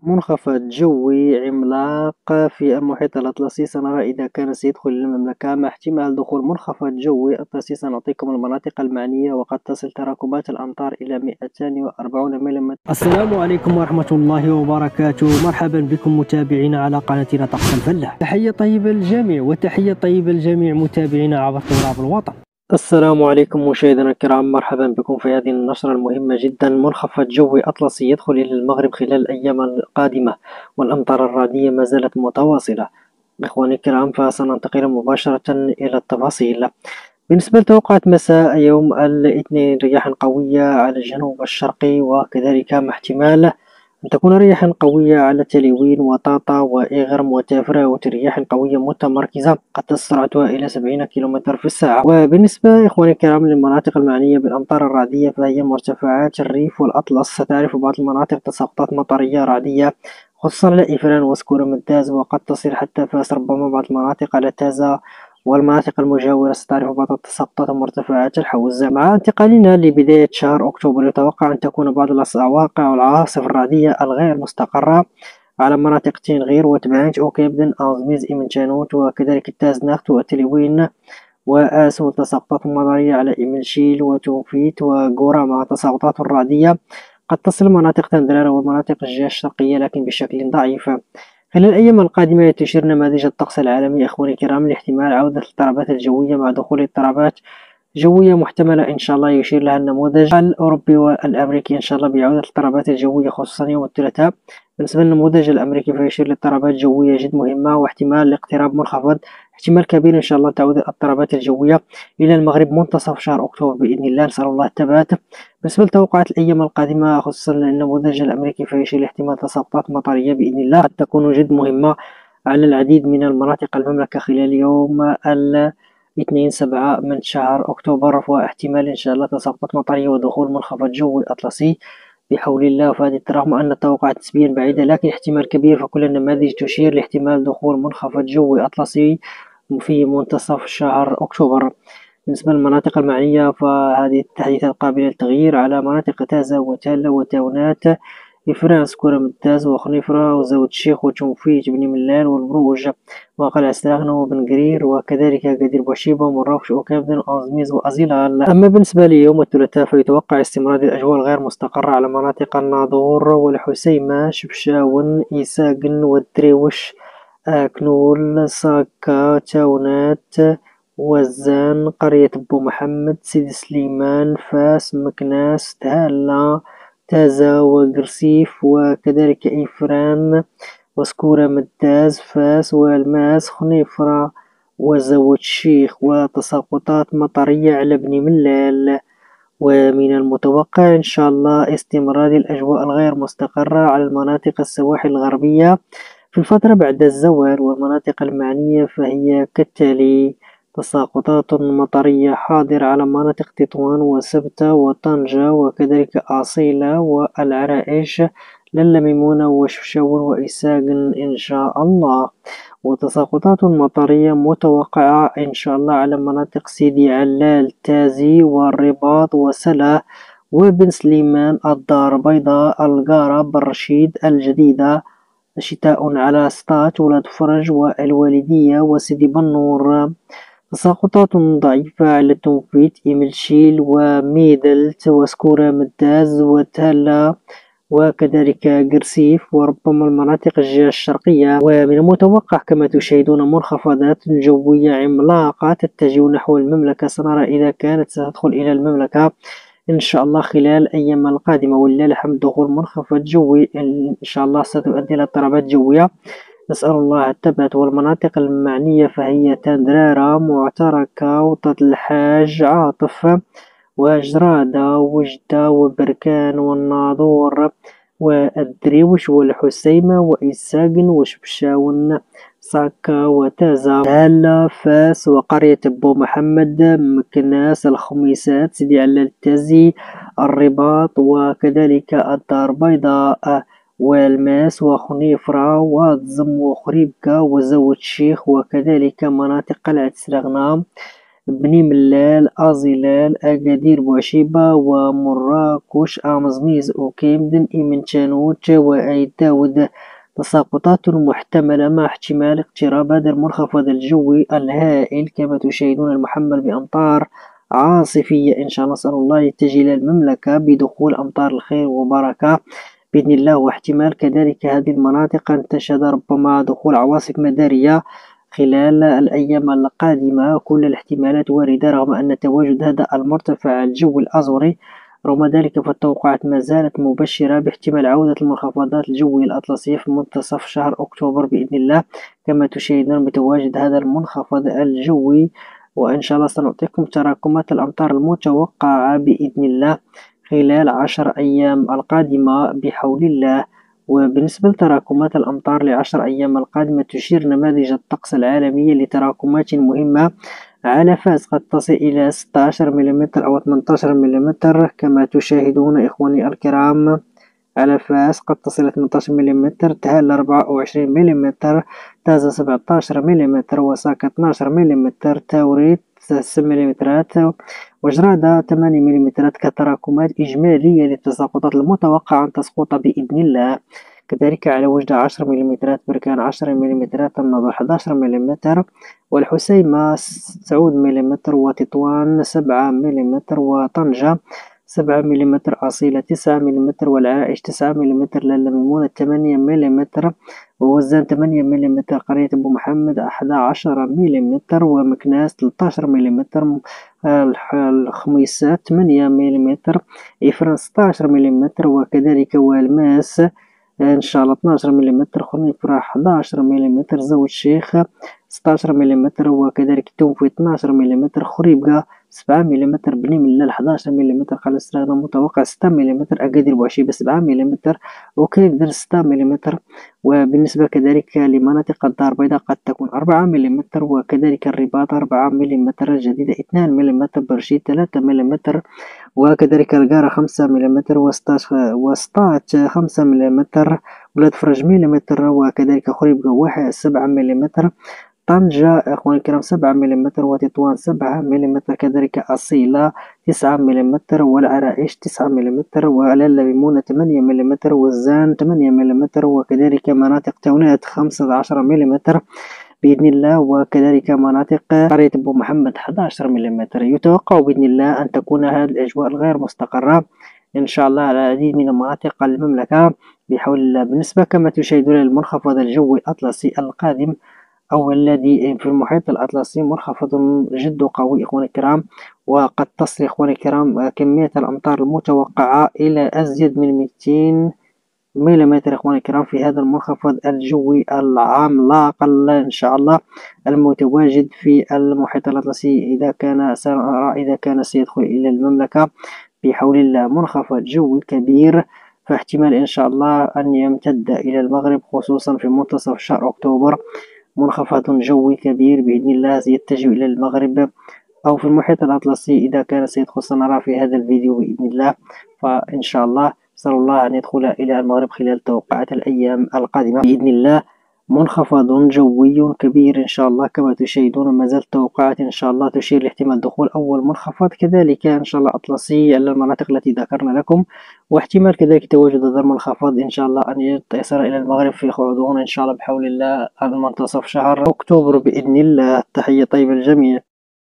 منخفض جوي عملاق في المحيط الأطلسي، سنرى إذا كان سيدخل إلى المملكة. مع احتمال دخول منخفض جوي أطلسي سنعطيكم المناطق المعنية، وقد تصل تراكمات الأمطار إلى 240 ملم. السلام عليكم ورحمة الله وبركاته، مرحبا بكم متابعينا على قناتنا طقس الفلاح. تحية طيبة للجميع، وتحية طيبة لجميع متابعينا عبر تراب الوطن. السلام عليكم مشاهدينا الكرام، مرحبا بكم في هذه النشرة المهمة جدا. منخفض جوي أطلسي يدخل إلى المغرب خلال الأيام القادمة، والأمطار الرعدية ما زالت متواصلة. إخواني الكرام، فسننتقل مباشرة إلى التفاصيل. بالنسبة لتوقعات مساء يوم الاثنين، رياح قوية على الجنوب الشرقي، وكذلك مع احتمال أن تكون رياح قوية على تلوين وطاطا وإغرم وتافراوت. رياح قوية متمركزة قد تصل سرعتها إلى 70 كيلومتر في الساعة. وبالنسبة إخواني الكرام للمناطق المعنية بالأمطار الرعدية، فهي مرتفعات الريف والأطلس. ستعرف بعض المناطق تساقطات مطرية رعدية خصوصا على إفران وسكورة ممتاز، وقد تصل حتى فاس. ربما بعض المناطق على تازة والمناطق المجاورة ستعرف بعض التساقطات ومرتفعات الحوزة. مع انتقالنا لبداية شهر أكتوبر، يتوقع أن تكون بعض الأواقع والعواصف الرعدية الغير مستقرة على مناطق تينغير وتبعانت وكيبدن أوزميز إمنشانوت، وكذلك التازناخت وتلوين وآسو. تساقطات مطرية على إملشيل وتوفيت وقورا، مع تساقطات رعدية قد تصل مناطق تندرار ومناطق الجهة الشرقية لكن بشكل ضعيف. خلال الأيام القادمة تشير نماذج الطقس العالمي أخواني الكرام لاحتمال عودة الاضطرابات الجوية. مع دخول اضطرابات جوية محتملة إن شاء الله، يشير لها النموذج الأوروبي والأمريكي إن شاء الله بعودة الاضطرابات الجوية خصوصا يوم الثلاثاء. بالنسبة للنموذج الأمريكي فيشير لاضطرابات جوية جد مهمة واحتمال لاقتراب منخفض. احتمال كبير إن شاء الله تعود الاضطرابات الجوية إلى المغرب منتصف شهر أكتوبر بإذن الله، نسأل الله الثبات. بالنسبة لتوقعات الأيام القادمة خصوصا النموذج الأمريكي فيشير لاحتمال تساقطات مطرية بإذن الله قد تكون جد مهمة على العديد من المناطق المملكة خلال يوم الاثنين 7 من شهر أكتوبر، واحتمال إن شاء الله تساقطات مطرية ودخول منخفض جوي أطلسي بحول الله. فهذه رغم أن التوقعات نسبيا بعيدة لكن احتمال كبير، فكل النماذج تشير لاحتمال دخول منخفض جوي أطلسي في منتصف شهر أكتوبر. بالنسبة للمناطق المعنية فهذه التحديثات قابلة للتغيير على مناطق تازة وتالة وتاونات، إفراس كرة ممتاز وخنيفرة وزود الشيخ وتنفيت بن ملال والبروج وقلعة سراغنة وبن قرير، وكذلك قدير بوشيبة ومراكش وكابدن أوزميز وأزيلال. أما بالنسبة ليوم الثلاثاء فيتوقع استمرار الأجواء الغير مستقرة على مناطق الناظور والحسيمة، شبشاون، إيساقن والدريوش، كنول، ساكا، تاونات، وزان، قرية بو محمد، سيدي سليمان، فاس، مكناس، تهلا، تازا وقرسيف، وكذلك إفران وسكورة مداز، فاس والماس، خنيفرة وزود الشيخ. وتساقطات مطرية على بن ملال. ومن المتوقع إن شاء الله استمرار الأجواء الغير مستقرة على المناطق السواحل الغربية في الفترة بعد الزوال. والمناطق المعنية فهي كالتالي: تساقطات مطرية حاضرة على مناطق تطوان وسبتة وطنجة وكذلك أصيلة والعرائش، للا ميمونة وشفشاون وإساقن إن شاء الله. وتساقطات مطرية متوقعة إن شاء الله على مناطق سيدي علال، تازي والرباط وسلا وبن سليمان، الدار بيضاء، القارة، بالرشيد، الجديدة، شتاء على سطات، ولاد فرج والوالدية وسيدي بنور. تساقطات ضعيفة على توفيت، إملشيل وميدلت وسكورة مداز وتهلا وكذلك قرسيف وربما المناطق الجهة الشرقية. ومن المتوقع كما تشاهدون منخفضات جوية عملاقة تتجه نحو المملكة، سنرى إذا كانت ستدخل إلى المملكة إن شاء الله خلال الأيام القادمة. ولله الحمد دخول منخفض جوي إن شاء الله ستؤدي إلى اضطرابات جوية، نسأل الله الثبات. والمناطق المعنية فهي تندرارة، معتركة، وطات الحاج، عاطف، وجرادة، وجدة، وبركان، والناظور، والدريوش، والحسيمة، وإساقن، وشبشاون، ساكا، وتازا، هالة، فاس، وقرية بو محمد، مكناس، الخميسات، سيدي علال، التازي، الرباط، وكذلك الدار بيضاء، والماس، وخنيفرة، وضزم، وخريبكة، وزود الشيخ، وكذلك مناطق قلعة سراغنام، بني ملال، أزلال، أكادير، بوعشيبة، ومراكش، أمزميز، أوكيمدن، إيمنشانوت، وأيد داود. تساقطات محتملة مع احتمال اقتراب هذا المنخفض الجوي الهائل كما تشاهدون المحمل بأمطار عاصفية إن شاء الله. نسأل الله يتجه إلى المملكة بدخول أمطار الخير وبركة بإذن الله، واحتمال كذلك هذه المناطق أن تشهد ربما دخول عواصف مدارية خلال الأيام القادمة. كل الاحتمالات واردة رغم أن تواجد هذا المرتفع الجوي الأزوري. رغم ذلك فالتوقعات ما زالت مبشرة باحتمال عودة المنخفضات الجوية الأطلسية في منتصف شهر أكتوبر بإذن الله. كما تشاهدون متواجد هذا المنخفض الجوي، وإن شاء الله سنعطيكم تراكمات الأمطار المتوقعة بإذن الله خلال 10 أيام القادمة بحول الله. وبالنسبة لتراكمات الأمطار لعشر أيام القادمة تشير نماذج الطقس العالمية لتراكمات مهمة على فاس قد تصل إلى 16 ملم أو 18 ملم كما تشاهدون إخواني الكرام. على فاس قد تصل إلى 18 ملم، تهال 24 ملم، تازا 17 ملم، وساكا 12 ملم، تاوريت 6 ملم، وجرادة 8 ملم كتراكمات إجمالية للتساقطات المتوقعة أن تسقط بإذن الله. كذلك على وجدة 10 ملم، بركان 10 ملم، النضر 11 ملم، والحسيمة 9 ملم، وتطوان 7 ملم، وطنجة 7 ملم، أصيلة 9 ملم، والعائش 9 ملم، للميمونة 8 ملم، ووزان 8 ملم، قرية أبو محمد 11 ملم، ومكناس 13 ملم، الخميسات 8 ملم، إفران 16 ملم، وكذلك والماس إن شاء الله 12 ملم، خنيفرة 11 ملم، زود شيخ 16 ملم، وكذلك توفي 12 ملم، خريبكا 7 ملم، بني ملال 11 ملم، قال استخدام متوقع 6 ملم، أكادير بوعشيبة 7 ملم، وكيف 6 ملم. وبالنسبة كذلك لمناطق الدار البيضاء قد تكون 4 ملم، وكذلك الرباط 4 ملم، الجديدة 2 ملم، برشيد 3 ملم، وكذلك القارة 5 ملم، وسطات 5 ملم، ولاد فرج ملم، وكذلك خريبكا 7 ملم، طنجة أخواني الكرام 7 ملم، وتطوان 7 ملم، كذلك أصيلة 9 ملم، والعرائش 9 ملم، ولالا ميمونة 8 ملم، والزان 8 ملم، وكذلك مناطق تونات 15 ملم بإذن الله، وكذلك مناطق قرية أبو محمد 11 ملم. يتوقع بإذن الله أن تكون هذه الأجواء الغير مستقرة إن شاء الله على العديد من مناطق المملكة بحول الله. بالنسبة كما تشاهدون للمنخفض الجوي الأطلسي القادم أو الذي في المحيط الأطلسي، منخفض جد قوي إخواني الكرام، وقد تصل إخواني الكرام كمية الأمطار المتوقعة إلى أزيد من 200 مليمتر إخواني الكرام في هذا المنخفض الجوي العملاق إن شاء الله المتواجد في المحيط الأطلسي إذا كان سيدخل إلى المملكة بحول الله. منخفض جوي كبير، فاحتمال إن شاء الله أن يمتد إلى المغرب خصوصا في منتصف شهر أكتوبر. منخفض جوي كبير بإذن الله يتجه إلى المغرب أو في المحيط الأطلسي إذا كان سيدخل سنرى في هذا الفيديو بإذن الله. فإن شاء الله نسأل الله أن يدخل إلى المغرب خلال توقعات الأيام القادمة بإذن الله. منخفض جوي كبير إن شاء الله كما تشاهدون، ما زالت توقعات إن شاء الله تشير لاحتمال دخول أول منخفض كذلك إن شاء الله أطلسي على المناطق التي ذكرنا لكم، واحتمال كذلك تواجد هذا المنخفض إن شاء الله أن يصل إلى المغرب في غضون إن شاء الله بحول الله على منتصف شهر أكتوبر بإذن الله. تحية طيبة للجميع.